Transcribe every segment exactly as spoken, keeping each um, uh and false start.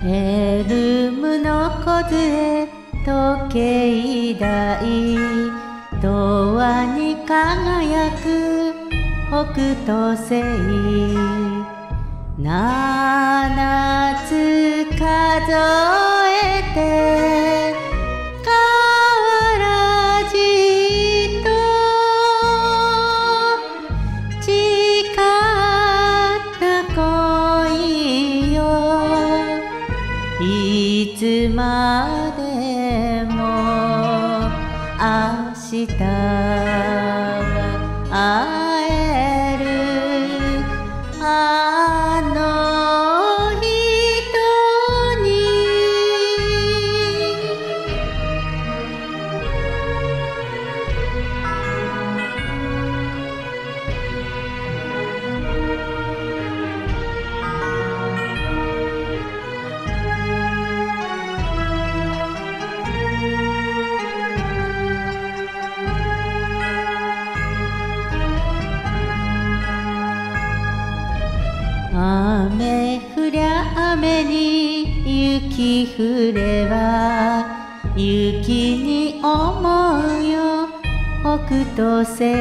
ヘルムの梢時計台童話に輝く北斗星七つ数えて河原じと誓った恋よいつまでも明日は会えるあの人に雨降りゃ雨に雪降れば雪に思うよ北斗星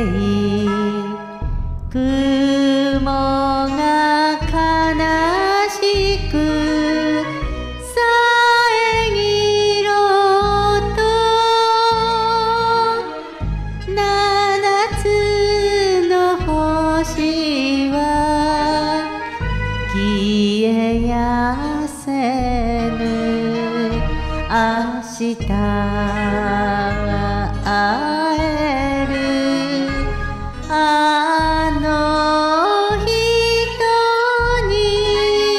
雲が悲しく遮ろうと七つの星は消えやせぬ明日は会えるあの人に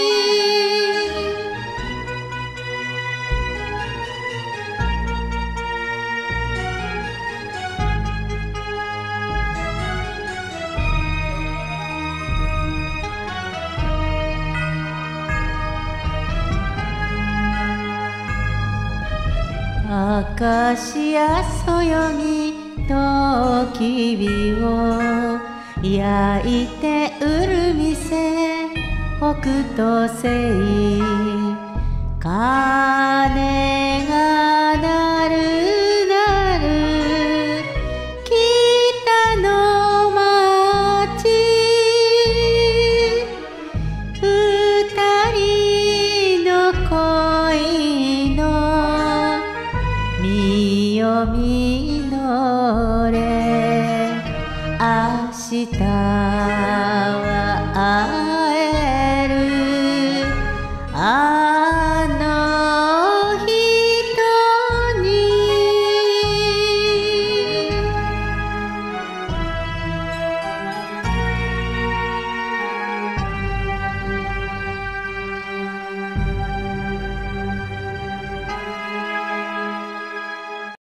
明石やそよぎときびを焼いて売る店北斗星鐘が鳴る鳴る北の町二人の恋の実を実れ明日